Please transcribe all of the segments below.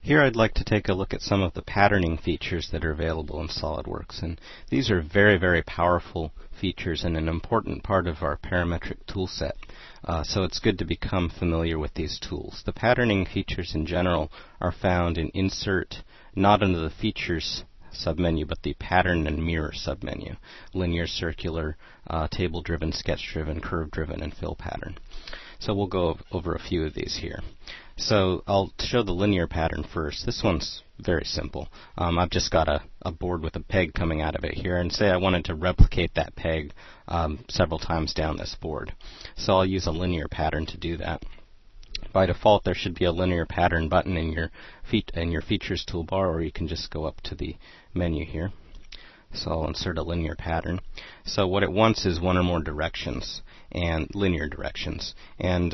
Here I'd like to take a look at some of the patterning features that are available in SOLIDWORKS, and these are very, very powerful features and an important part of our parametric toolset. So it's good to become familiar with these tools. The patterning features in general are found in Insert, not under the Features submenu, but the Pattern and Mirror submenu. Linear, circular, table-driven, sketch-driven, curve-driven, and fill pattern. So we'll go over a few of these here. So I'll show the linear pattern first. This one's very simple. I've just got a board with a peg coming out of it here, and say I wanted to replicate that peg several times down this board. So I'll use a linear pattern to do that. By default, there should be a linear pattern button in your features toolbar, or you can just go up to the menu here. So I'll insert a linear pattern. So what it wants is one or more directions, and linear directions. And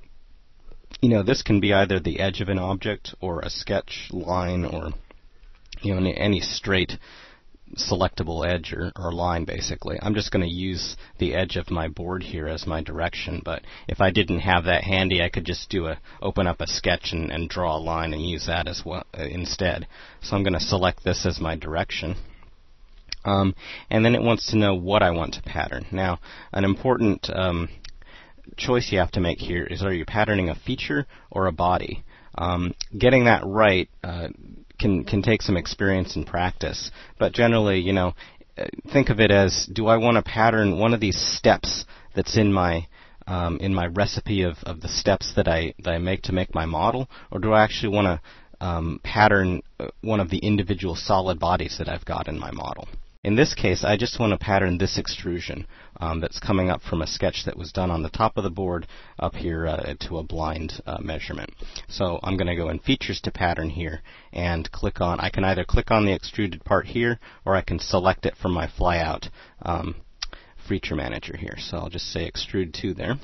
this can be either the edge of an object, or a sketch line, or any straight selectable edge or line, basically. I'm just going to use the edge of my board here as my direction, but if I didn't have that handy, I could just open up a sketch and draw a line and use that as well instead. So I'm going to select this as my direction. And then it wants to know what I want to pattern. Now, an important choice you have to make here is, are you patterning a feature or a body? Getting that right can take some experience and practice, but generally, think of it as, do I want to pattern one of these steps that's in my recipe of the steps that I make to make my model, or do I actually want to pattern one of the individual solid bodies that I've got in my model? In this case, I just want to pattern this extrusion that's coming up from a sketch that was done on the top of the board up here to a blind measurement. So I'm going to go in Features to Pattern here and I can either click on the extruded part here, or I can select it from my flyout feature manager here. So I'll just say Extrude to there.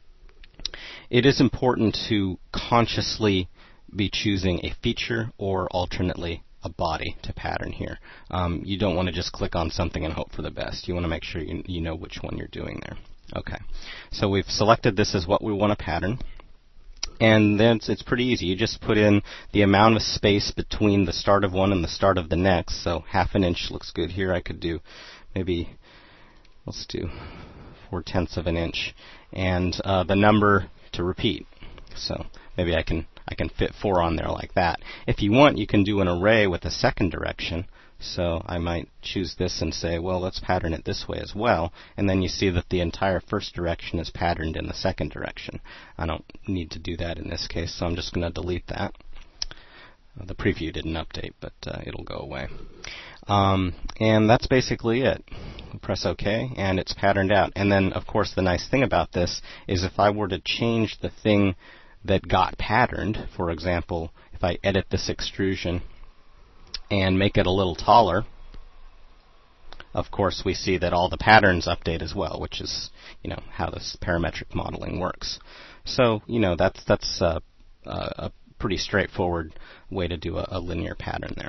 It is important to consciously be choosing a feature or alternately a body to pattern here. You don't want to just click on something and hope for the best. You want to make sure you know which one you're doing there. Okay, so we've selected this as what we want to pattern, and then it's pretty easy. You just put in the amount of space between the start of one and the start of the next. So ½ inch looks good here. I could do maybe, let's do 4/10 of an inch, and the number to repeat. So maybe I can fit 4 on there like that. If you want, you can do an array with a second direction. So I might choose this and say, well, let's pattern it this way as well. And then you see that the entire first direction is patterned in the second direction. I don't need to do that in this case, so I'm just going to delete that. The preview didn't update, but it'll go away. And that's basically it. Press OK, and it's patterned out. And then, of course, the nice thing about this is if I were to change the thing that got patterned, for example, if I edit this extrusion and make it a little taller, of course we see that all the patterns update as well, which is how this parametric modeling works. So that's a pretty straightforward way to do a linear pattern there.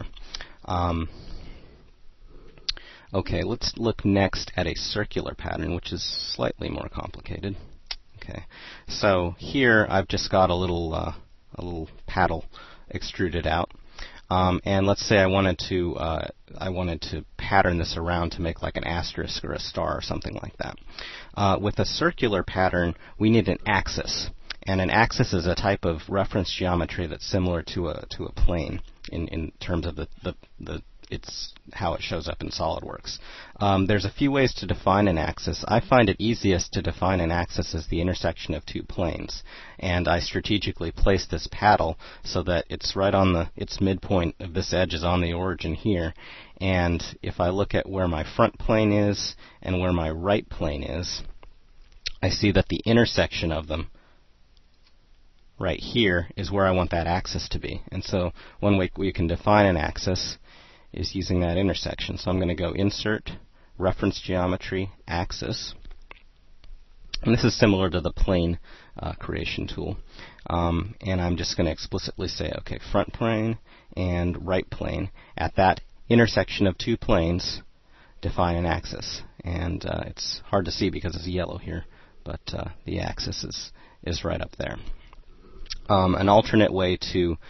Okay, let's look next at a circular pattern, which is slightly more complicated. Okay, so here I've just got a little paddle extruded out, and let's say I wanted to pattern this around to make like an asterisk or a star or something like that. With a circular pattern, we need an axis, and an axis is a type of reference geometry that's similar to a plane in terms of it's how it shows up in SOLIDWORKS. There's a few ways to define an axis. I find it easiest to define an axis as the intersection of two planes, and I strategically place this paddle so that it's right on its midpoint of this edge is on the origin here. And if I look at where my front plane is and where my right plane is, I see that the intersection of them right here is where I want that axis to be. And so one way we can define an axis is using that intersection. So I'm going to go Insert, Reference Geometry, Axis. And this is similar to the plane creation tool. And I'm just going to explicitly say, okay, front plane and right plane. At that intersection of two planes, define an axis. And it's hard to see because it's yellow here, but the axis is right up there. An alternate way to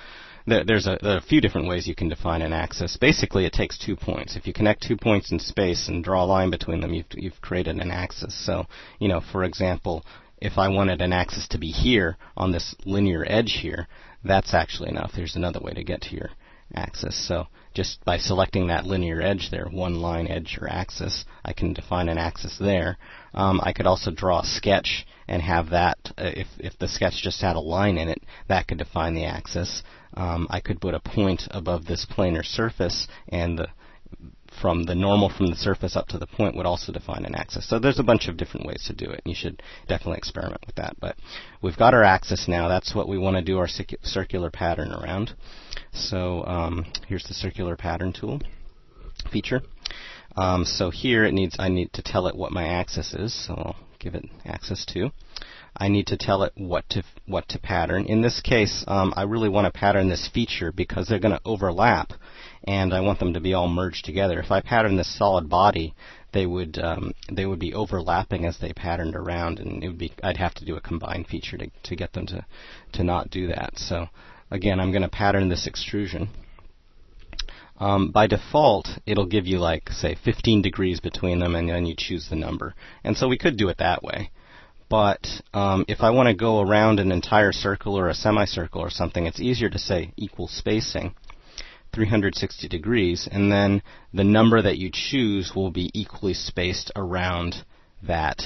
there's a few different ways you can define an axis. Basically, it takes 2 points. If you connect 2 points in space and draw a line between them, you've created an axis. So, for example, if I wanted an axis to be here on this linear edge here, that's actually enough. There's another way to get to your axis. So just by selecting that linear edge there, one line edge or axis, I can define an axis there. I could also draw a sketch and have that, if the sketch just had a line in it, that could define the axis. I could put a point above this planar surface, and from the normal from the surface up to the point would also define an axis. So there's a bunch of different ways to do it, and you should definitely experiment with that. But we've got our axis now. That's what we want to do our circular pattern around. So here's the circular pattern tool feature. So here I need to tell it what my axis is. So I'll give it axis 2. I need to tell it what to pattern. In this case, I really want to pattern this feature because they're going to overlap, and I want them to be all merged together. If I pattern this solid body, they would be overlapping as they patterned around, and I'd have to do a combined feature to get them to not do that. So again, I'm going to pattern this extrusion. By default, it'll give you, like, say, 15 degrees between them, and then you choose the number. And so we could do it that way. But if I want to go around an entire circle or a semicircle or something, it's easier to say equal spacing, 360 degrees, and then the number that you choose will be equally spaced around that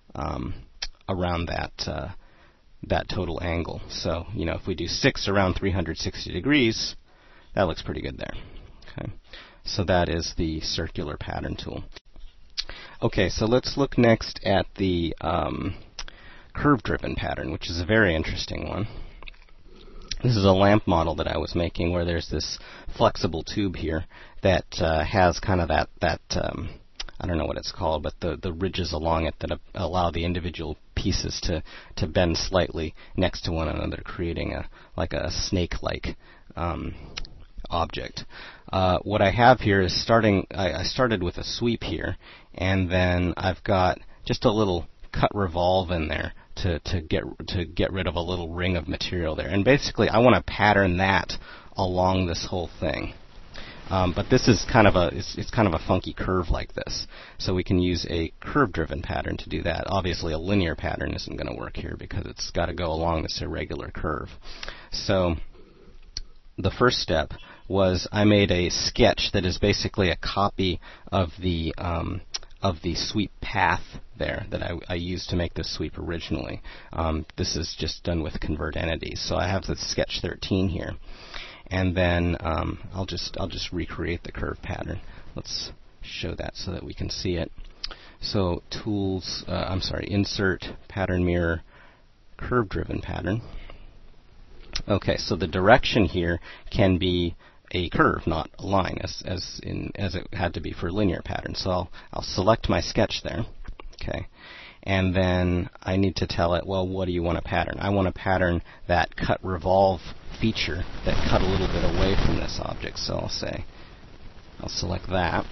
that total angle. So, if we do 6 around 360 degrees, that looks pretty good there. Okay, so that is the circular pattern tool. Okay, so let's look next at the curve-driven pattern, which is a very interesting one. This is a lamp model that I was making where there's this flexible tube here that has kind of that I don't know what it's called, but the ridges along it that allow the individual pieces to bend slightly next to one another, creating like a snake-like object. What I have here is I started with a sweep here, and then I've got just a little cut revolve in there to get rid of a little ring of material there. And basically, I want to pattern that along this whole thing. But this is kind of a funky curve like this. So we can use a curve-driven pattern to do that. Obviously, a linear pattern isn't going to work here because it's got to go along this irregular curve. So the first step was I made a sketch that is basically a copy of the sweep path there that I used to make this sweep originally. This is just done with convert entities. So I have the sketch 13 here, and then I'll just recreate the curve pattern. Let's show that so that we can see it. So tools, insert pattern mirror, curve-driven pattern. Okay, so the direction here can be a curve, not a line, as it had to be for linear pattern. So I'll select my sketch there, okay, and then I need to tell it, well, what do you want to pattern? I want to pattern that cut revolve feature that cut a little bit away from this object. So I'll select that,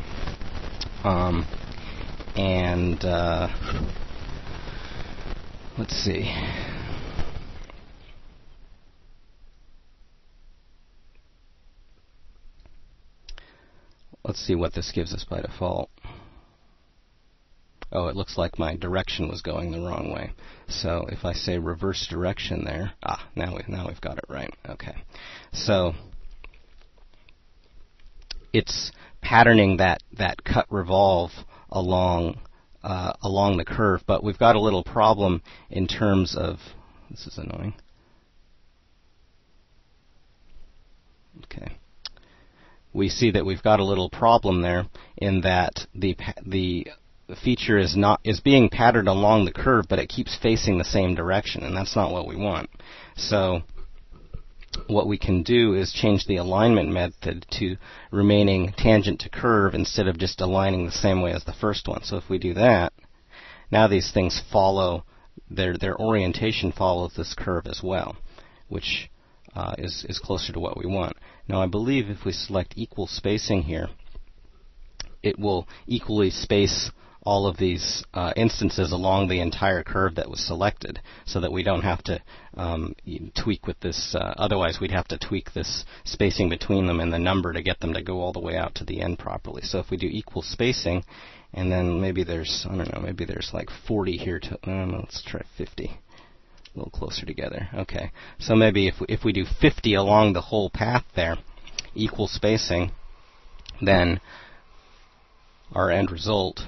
and let's see. Let's see what this gives us by default. Oh, it looks like my direction was going the wrong way. So if I say reverse direction there, now we've got it right. Okay, so it's patterning that cut revolve along the curve, but we've got a little problem in terms of, this is annoying. Okay. We see that we've got a little problem there in that the feature is being patterned along the curve, but it keeps facing the same direction, and that's not what we want. So what we can do is change the alignment method to remaining tangent to curve instead of just aligning the same way as the first one. So if we do that, now these things follow, their orientation follows this curve as well, which is closer to what we want. Now I believe if we select equal spacing here, it will equally space all of these instances along the entire curve that was selected, so that we don't have to tweak with this. Otherwise, we'd have to tweak this spacing between them and the number to get them to go all the way out to the end properly. So if we do equal spacing, and then maybe there's, I don't know, maybe there's like 40 here to, let's try 50. A little closer together. Okay, so maybe if we do 50 along the whole path there, equal spacing, then our end result,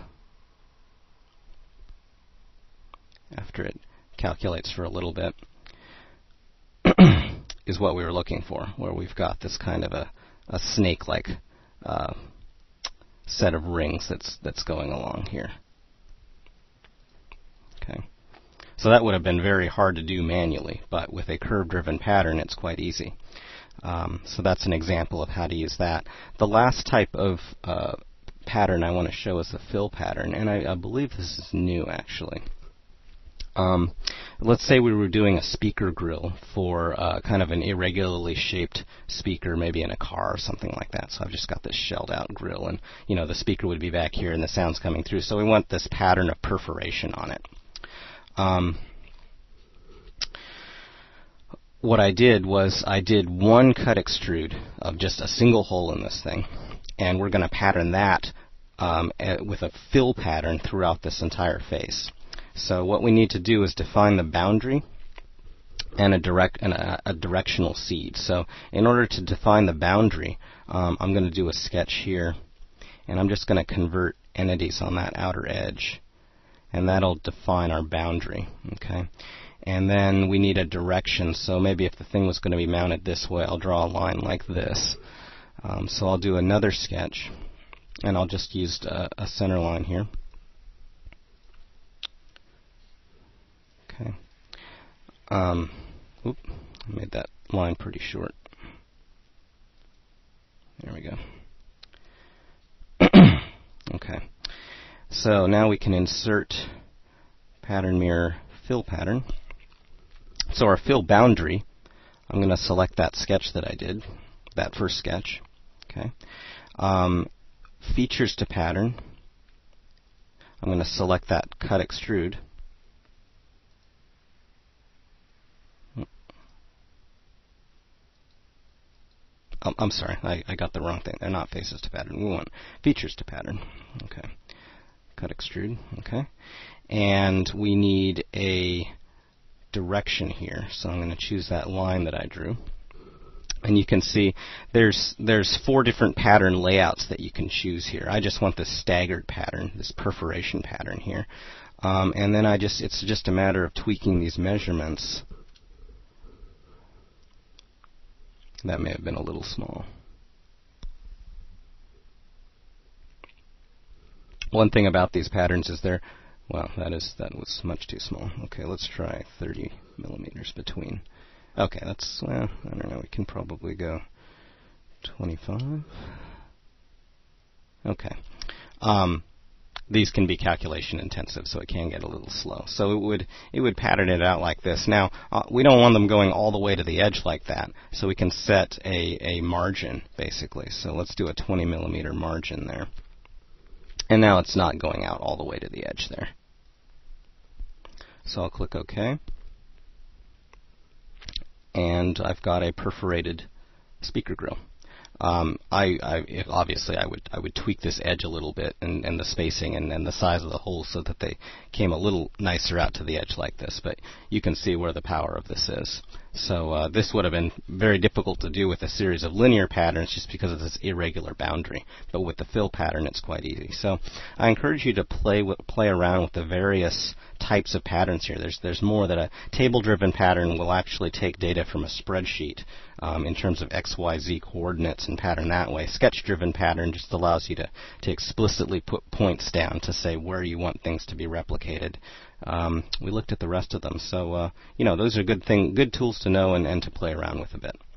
after it calculates for a little bit, is what we were looking for, where we've got this kind of a snake-like set of rings that's going along here. Okay. So that would have been very hard to do manually, but with a curve-driven pattern, it's quite easy. So that's an example of how to use that. The last type of pattern I want to show is the fill pattern, and I believe this is new, actually. Let's say we were doing a speaker grill for kind of an irregularly shaped speaker, maybe in a car or something like that. So I've just got this shelled out grill, and the speaker would be back here and the sound's coming through. So we want this pattern of perforation on it. What I did was I did one cut extrude of just a single hole in this thing, and we're going to pattern that with a fill pattern throughout this entire face. So what we need to do is define the boundary and a directional seed. So in order to define the boundary, I'm going to do a sketch here, and I'm just going to convert entities on that outer edge, and that'll define our boundary. Okay, and then we need a direction. So maybe if the thing was going to be mounted this way, I'll draw a line like this. So I'll do another sketch, and I'll just use a center line here. Okay. I made that line pretty short. There we go. Okay. So now we can insert pattern mirror fill pattern. So our fill boundary, I'm going to select that sketch that I did, that first sketch. Okay. Features to pattern, I'm going to select that cut extrude. I'm sorry, I got the wrong thing. They're not faces to pattern. We want features to pattern. Okay. Cut extrude. Okay. And we need a direction here. So I'm going to choose that line that I drew. And you can see there's 4 different pattern layouts that you can choose here. I just want this staggered pattern, this perforation pattern here. And then it's just a matter of tweaking these measurements. That may have been a little small. One thing about these patterns is that was much too small. Okay, let's try 30 millimeters between. Okay, that's, well, I don't know, we can probably go 25. Okay. These can be calculation intensive, so it can get a little slow. So it would pattern it out like this. Now, we don't want them going all the way to the edge like that, so we can set a margin, basically. So let's do a 20 millimeter margin there. And now it's not going out all the way to the edge there. So I'll click OK. And I've got a perforated speaker grill. Obviously I would tweak this edge a little bit and the spacing and the size of the hole so that they came a little nicer out to the edge like this, but you can see where the power of this is. So this would have been very difficult to do with a series of linear patterns just because of this irregular boundary, but with the fill pattern it's quite easy. So I encourage you to play around with the various types of patterns here. There's more that a table-driven pattern will actually take data from a spreadsheet in terms of X, Y, Z coordinates and pattern that way. Sketch-driven pattern just allows you to explicitly put points down to say where you want things to be replicated. We looked at the rest of them, so those are good tools to know and to play around with a bit.